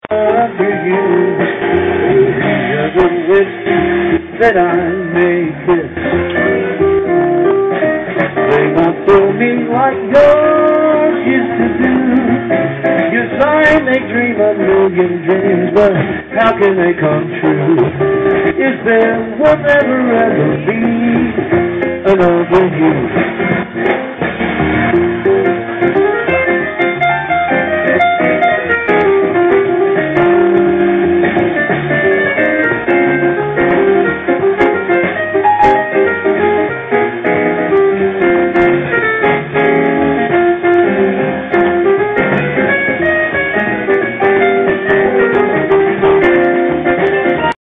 after you. Will be a good wish that I may kiss. They won't fill me like yours used to do. Your sign, they dream a million dreams, but how can they come true if there will never ever be another you?